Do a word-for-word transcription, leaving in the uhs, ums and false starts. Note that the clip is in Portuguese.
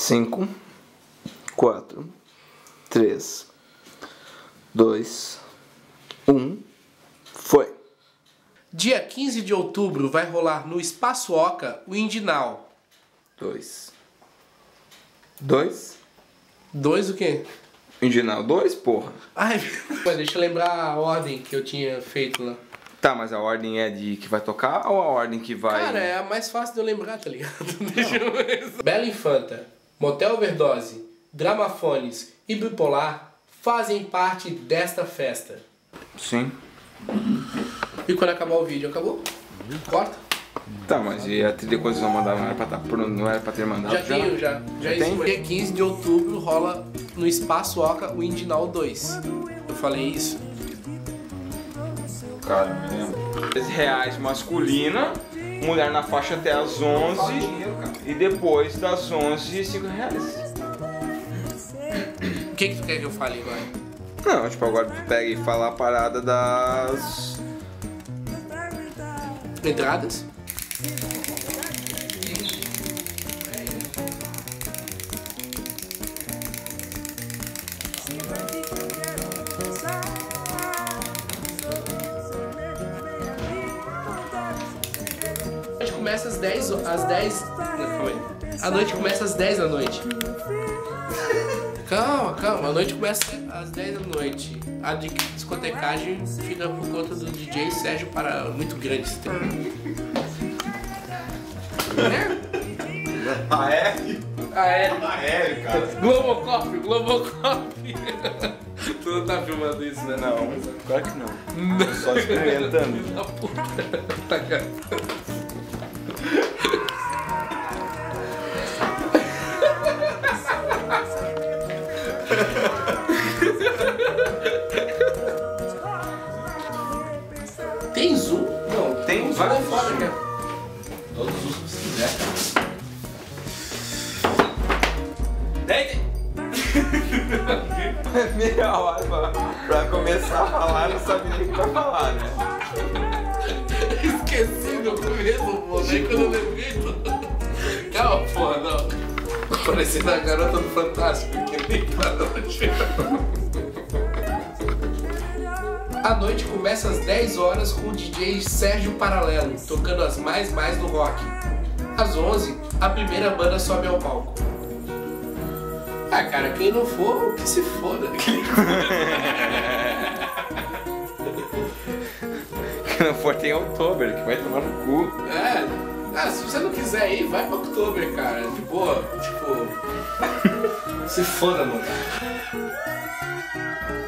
cinco, quatro, três, dois, um, foi! Dia quinze de outubro vai rolar no Espaço Oca o Indie Now. Dois. Dois? Dois o quê? Indie Now dois, porra. Ai, mas deixa eu lembrar a ordem que eu tinha feito lá. Tá, mas a ordem é de que vai tocar ou a ordem que vai... Cara, é a mais fácil de eu lembrar, tá ligado? Deixa eu ver. Bela Infanta, Motel Overdose, Dramafones e Bipolar fazem parte desta festa. Sim. E quando acabar o vídeo, acabou? Corta? Tá, mas e a trilha que vocês vão mandar não era pra, tá, não era pra ter mandado Já, já? tenho, já. Já tem? Dia quinze de outubro rola no Espaço Oca o Indie Now dois. Eu falei isso? Cara, me lembro. dez reais masculina, mulher na faixa até as onze e depois das onze, cinco reais. O que que tu quer que eu fale agora? Não, tipo, agora tu pega e fala a parada das... Entradas? A noite começa às dez, às dez... Não, calma aí. A noite começa às dez da noite. Calma, calma. A noite começa às dez da noite. A discotecagem fica por conta do D J Sérgio para muito grande esse tempo. Aéreo? Aéreo. Aéreo, cara. Globocop, Globocop. Tu não tá filmando isso, né? Não, claro que não. Tô só experimentando. Da puta. Tá, cara. Tem zoom? Não, Tem vai vários fora, zoom. cara. Todos os zooms que você quiser, cara. Deite! Meia hora pra, pra começar a falar, não sabe nem o que vai falar, né? Esqueci no começo, pô. Nem quando eu lembrei tudo. Calma, porra, não. Parecendo a garota do Fantástico, que nem pra noite. A noite começa às dez horas com o D J Sérgio Paralelo, tocando as mais mais do rock. Às onze, a primeira banda sobe ao palco. Ah, cara, quem não for, que se foda. Quem não for tem Oktober, que vai tomar no cu. É, ah, se você não quiser ir, vai pra Oktober, cara. De boa, tipo... se foda, mano.